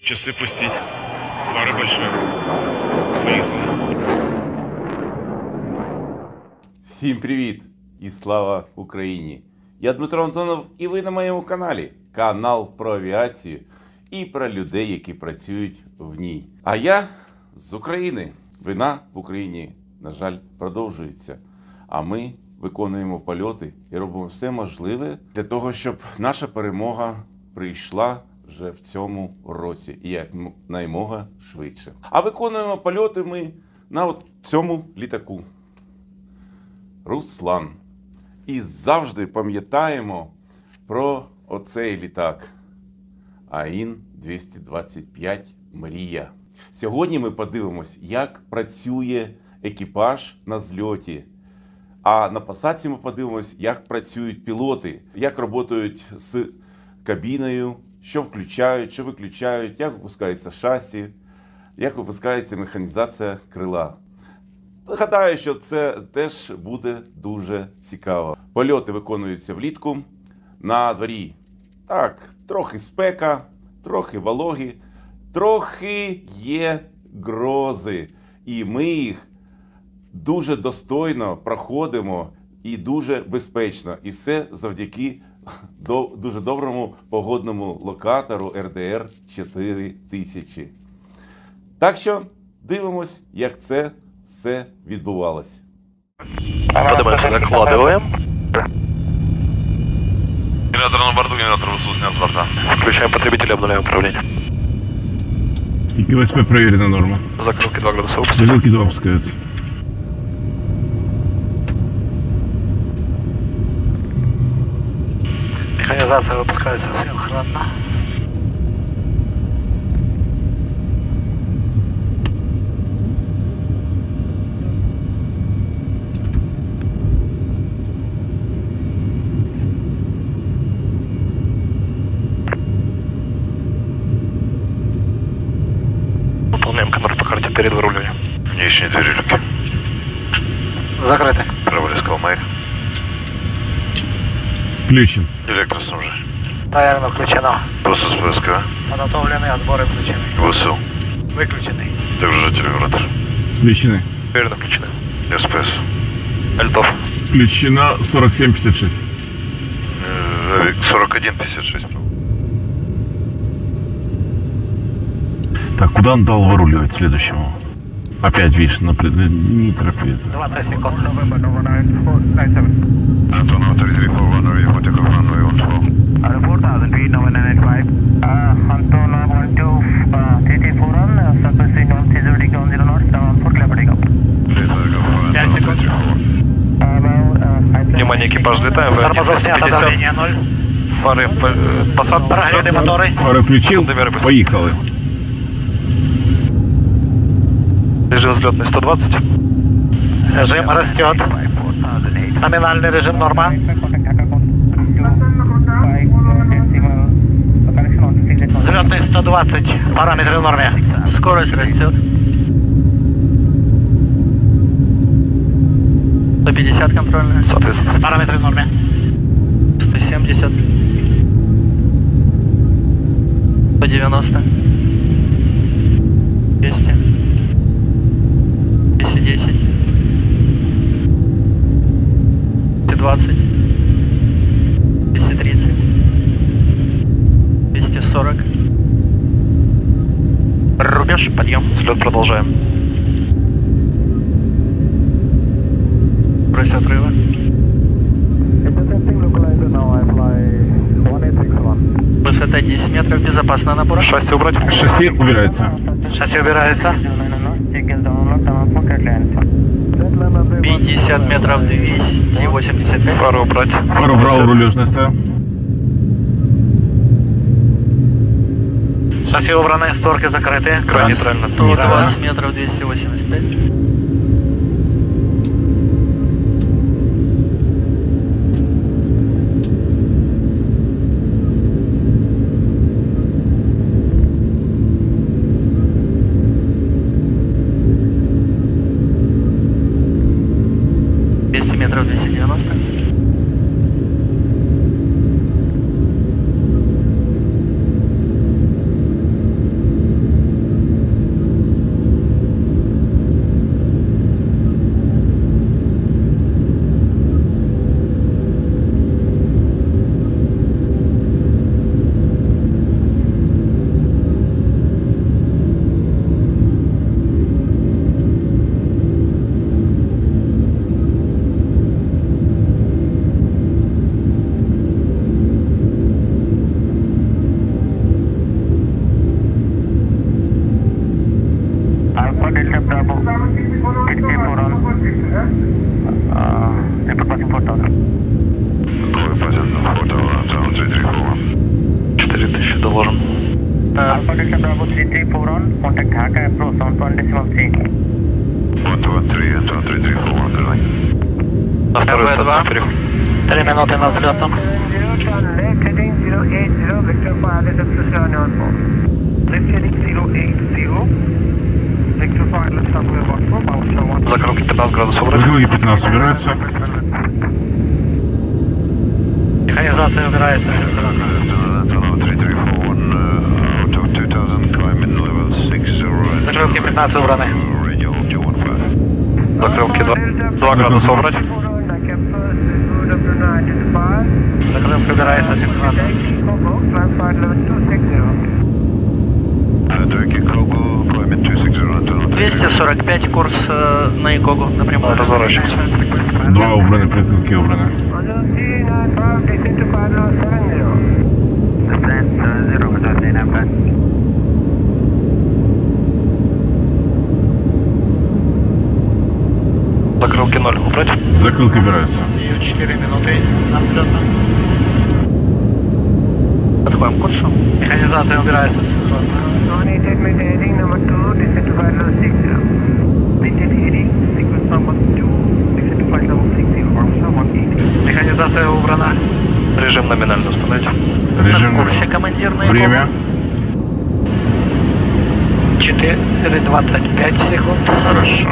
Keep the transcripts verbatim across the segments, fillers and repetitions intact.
Часы пустить. Пары большие. Поехали. Всім привіт і слава Україні! Я Дмитро Антонов і ви на моєму каналі. Канал про авіацію і про людей, які працюють в ній. А я з України. Війна в Україні, на жаль, продовжується. А ми виконуємо польоти і робимо все можливе для того, щоб наша перемога прийшла вже в цьому році і якнаймога швидше. А виконуємо польоти ми на от цьому літаку. Руслан. І завжди пам'ятаємо про оцей літак. АІН двісті двадцять п'ять «Мрія». Сьогодні ми подивимось, як працює екіпаж на зльоті. А на посадці ми подивимось, як працюють пілоти, як працюють з кабіною, що включають, що виключають, як випускається шасі, як випускається механізація крила. Гадаю, що це теж буде дуже цікаво. Польоти виконуються влітку. На дворі так, трохи спека, трохи вологі, трохи є грози. І ми їх дуже достойно проходимо і дуже безпечно. І все завдяки до, дуже доброму погодному локатору ер де ер чотири тисячі. Так що дивимось, як це все відбувалося. Поднимаемся, закладываем. Генератор на борту, генератор ВСУ снят с борта. Включаем потребителя, обнуляем управление. И КВСП проверена норма. Закрылки два градуса выпуска. Зажилки два опускаются. Механизация выпускается синхронно. Выполняем команду по карте перед выруливанием. Внешние двери люки. Закрыты. Правый маяк. Включен. Электроснабжение. Наверное, включено. Просто с ПСК. Подготовлены, отборы включены. ВСУ. Выключены. Также ждать вибратор. Включены. Уверенно включены. СПС. Альтов. Включено сорок семь пятьдесят шесть. Э, сорок один пятьдесят шесть. Так, куда он дал выруливать следующему? Опять, видишь, на пред... не торопи. двадцать секунд. Антонов три три four one, ready for takeoff runway one four. four thousand feet, number nine eight five. Uh, Antonov one two, uh, three three four one, uh, surface wind one three zero degree one zero knots, seven four, clear for takeoff. пять секунд. Uh, well, uh, Внимание, экипаж, летаем. Тормозов снято, давление ноль. Фары, посадка. Прогреты моторы. Фары включил, поехали. Режим взлетный сто двадцать. Режим растет. Номинальный режим норма. Взлетный сто двадцать. Параметры в норме. Скорость растет. сто пятьдесят контрольная. Соответственно. Параметры в норме. сто семьдесят. сто девяносто. двести. двести десять. двести двадцать. двести тридцать. двести сорок. Рубеж, подъем. Взлет продолжаем. Брось отрыва. Высота десять метров, безопасно набор. Шасси убрать. Шасси убирается. Шасси убирается. пятьдесят метров, двести восемьдесят пять. Пару убрать. Пару брал, рулежная ставил. Шасси убраны, створки закрыты. Край нейтрально. сто двадцать метров, двести восемьдесят пять. двести метров, двести девяносто. Bravo three three four on, contact Dhaka approach seven one decimal three. one two one three, Anton three three four one, good line. На второй станции переход. Три минуты на взлетном. Turn left heading zero eight zero, Victor pilot Express on four. Left heading zero eight zero, Victor pilot Subway one four, bounce one. Закрылки пятнадцать градусов вроде. Закрылки пятнадцать убираются. Механизация убирается. Anton three three four one, uh, out of two thousand, climb in level six zero. Закрылки пятнадцать убраны. Radio two one five. Закрылки два градуса убрать. Закрылка убирается синхронно. Turkey Kogo, climb in two six zero, Anton двести сорок пять курс э, на Икогу напрямую. Разворачиваемся. Два убраны, предкрылки убраны. Закрылки ноль убрать. Закрылки убираются. четыре минуты на взлетном. Подходим к курсу. Механизация убирается синхронно. Механизация убрана. Режим номинально установить. Режим. На курсе командирный. Время. четыре двадцать пять секунд. Хорошо.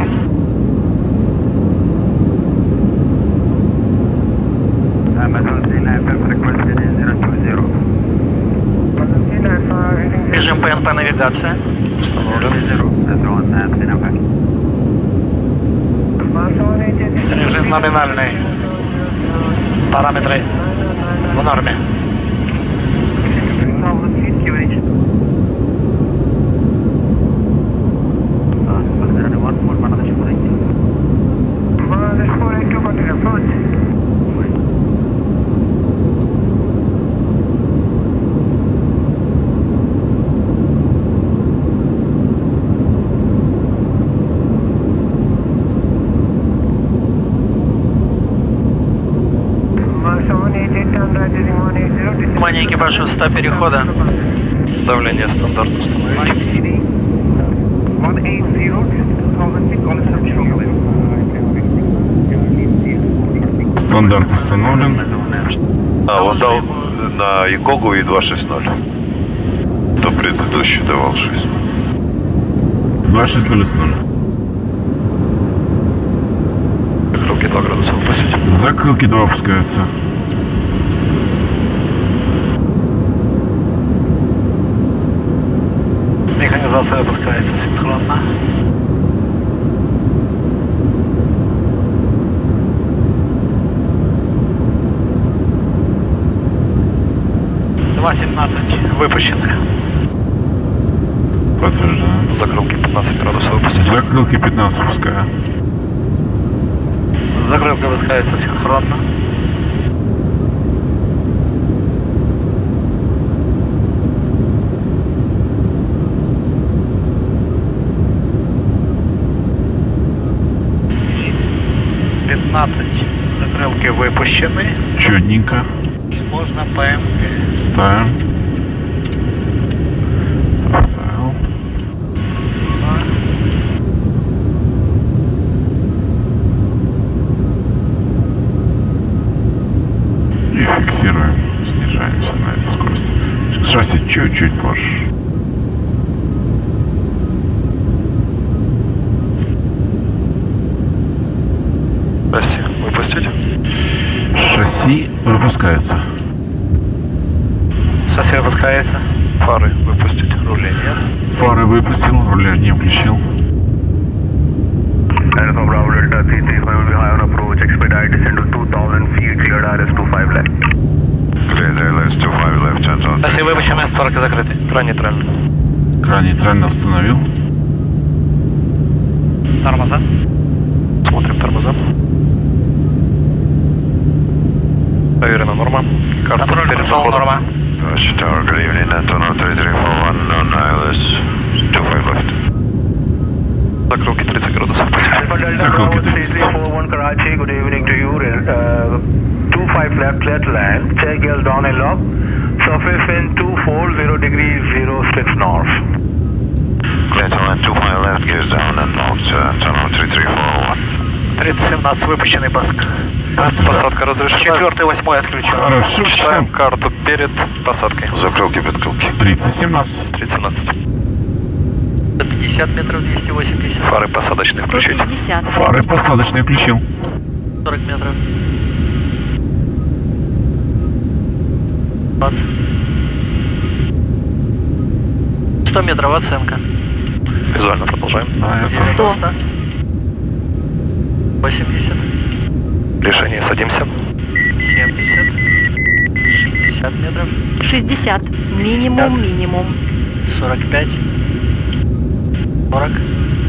Режим ПНП навигация. Установлен. Режим номинальный. Параметры в норме. Внимание, экипаж, высота перехода. Давление стандарт установить. Стандарт установлен. А, он дал на Икогу и два шесть ноль. То предыдущий давал шесть. два шесть ноль установлен. Закрылки два градуса выпустить. Закрылки два опускаются. Механизация выпускается синхронно. два семнадцать выпущены. Подтверждаю. Закрылки пятнадцать градусов выпустить. Закрылки пятнадцать опускаю. Закрылка выпускается синхронно. пятнадцать закрылки выпущены. Четненько. И можно ПМ. Ставим. Поставил. И фиксируем. Снижаемся на этой скорости. Шасси чуть-чуть позже. Шасси выпустить. Шасси выпускается. Шасси выпускается. Фары выпустить. Руля нет. Фары выпустил, руля не включил. Alpha Bravo Delta three three five will be high on approach, expedite descent to two thousand feet, cleared R S two five left. Clear there, let's two five left, Anton. Шасси выпущены, створки закрыты. Кран нейтральный. Кран нейтрально установил. Тормоза. Смотрим тормоза. Проверена норма. Карта перед заходом. Норма. Rush Tower, good evening, Anton three three four one on I L S two five left. Закрылки тридцать градусов. Закрылки тридцать. four one Karachi, good evening to you. Uh, two five left, clear to land. Check gears down and lock. Surface wind two four zero degrees zero six north. Channel три три четыре тридцать семнадцать, выпущенный Баск. Посадка разрешена. Четвертый, восьмой отключен. Хорошо, Читаем карту перед посадкой. Закрылки, подкрылки. тридцать семнадцать. тридцать семнадцать. сто пятьдесят метров, двести восемьдесят. Фары посадочные включить. сто пятьдесят. Фары посадочные включил. сорок метров. двадцать. сто метров оценка. Визуально продолжаем. Да, я тоже. девяносто. восемьдесят. Решение, садимся. семьдесят. шестьдесят метров. шестьдесят. Минимум, минимум. сорок пять. сорок.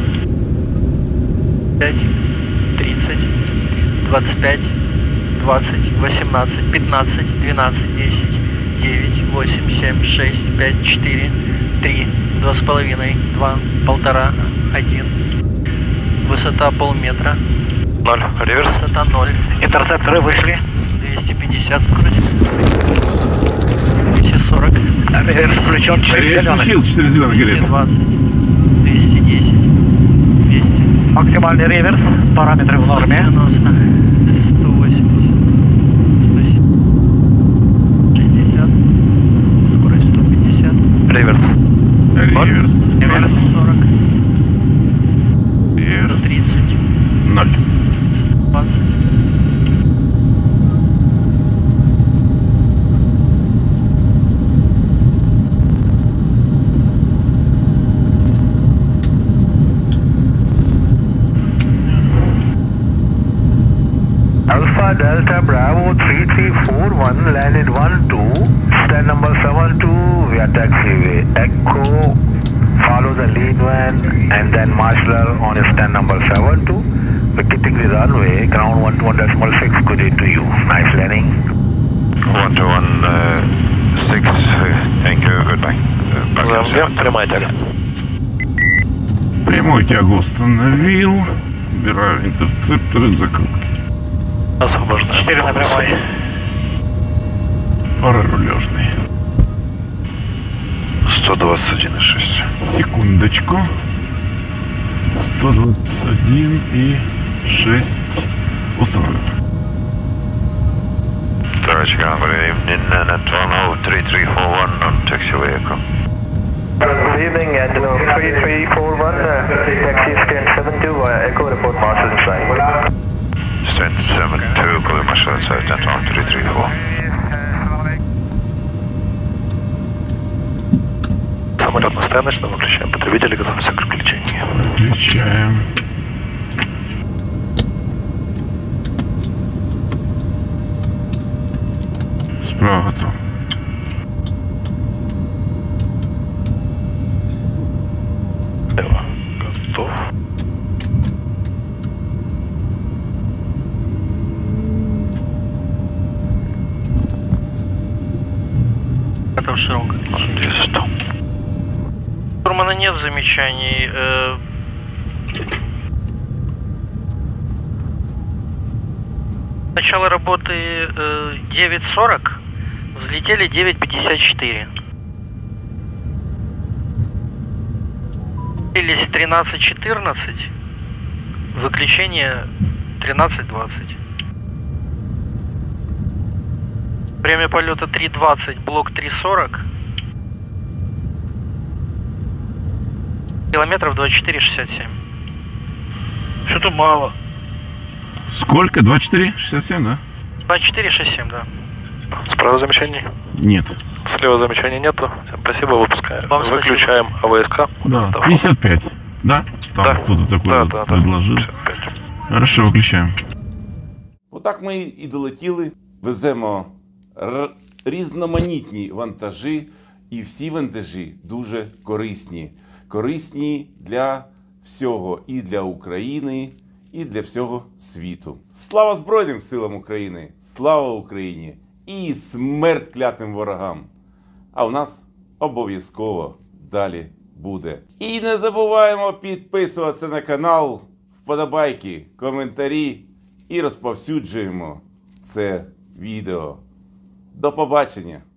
пять. тридцать. двадцать пять. двадцать. восемнадцать. пятнадцать. двенадцать. десять. девять. восемь. семь. шесть. пять. четыре. три. Два с половиной. два. Полтора. один. Высота полметра. Ноль. Реверс. Высота ноль. Интерцепторы вышли. двести пятьдесят скорость. двести сорок. Реверс включен, четыре Я зеленых. включил, четыре зеленых двести горит. двадцать. двести десять. двести. Максимальный реверс, параметры в норме. девяносто. сто восемьдесят. сто шестьдесят. Скорость сто пятьдесят. Реверс. Реверс. Реверс. сорок. Реверс. сто тридцать. Ноль. сто двадцать. Alpha Delta Bravo three three four one landed one two, stand number seven two via taxiway. Echo, follow the lead van and then marshaller on stand number seven two. Vacating the runway, ground one two one decimal six, good day to you. Nice landing. one two one six, thank you, goodbye. Uh, back to Замки. seven. Прямая тяга. Прямой тягу установил. Убираю интерцепторы, закрылки. Освобождаем. четыре на прямой. Пара рулежный. сто двадцать один и шесть. Секундочку. сто двадцать один и шесть. Установлено. Dutch Good evening, and Toronto three three four one on taxiway Echo. Good evening, Angelo three three four one, uh, taxi stand seven two via Echo, report marshal inside. Stand seven two, calling Marshall inside, Toronto three three four. Самолет на стояночном, выключаем. Потребители готовимся к включению. Включаем. Справа готов. Лево. Готов. Готов широк. Штурмана нет замечаний. Э, Начало работы э, девять сорок, взлетели девять пятьдесят четыре. Или тринадцать четырнадцать, выключение тринадцать двадцать. Время полета три двадцать, блок три сорок. Километров двадцать четыре шестьдесят семь. Что-то мало. Сколько? двадцать четыре шестьдесят семь, да? двадцать четыре шестьдесят семь, да. Справа замечаний? Нет. Слева замечаний нету. Всем спасибо, выпускаем. Вам спасибо. Выключаем АВСК. Да, Готов. пятьдесят пять. Да? Там Да. кто-то такой Да, вот да, да. предложил. пятьдесят пять. Хорошо, виключаємо. Отак ми і долетіли, веземо р- різноманітні вантажі, і всі вантажі дуже корисні. Корисні для всього, і для України, і для всього світу. Слава Збройним силам України! Слава Україні! І смерть клятим ворогам! А у нас обов'язково далі буде. І не забуваємо підписуватися на канал, вподобайки, коментарі і розповсюджуємо це відео. До побачення!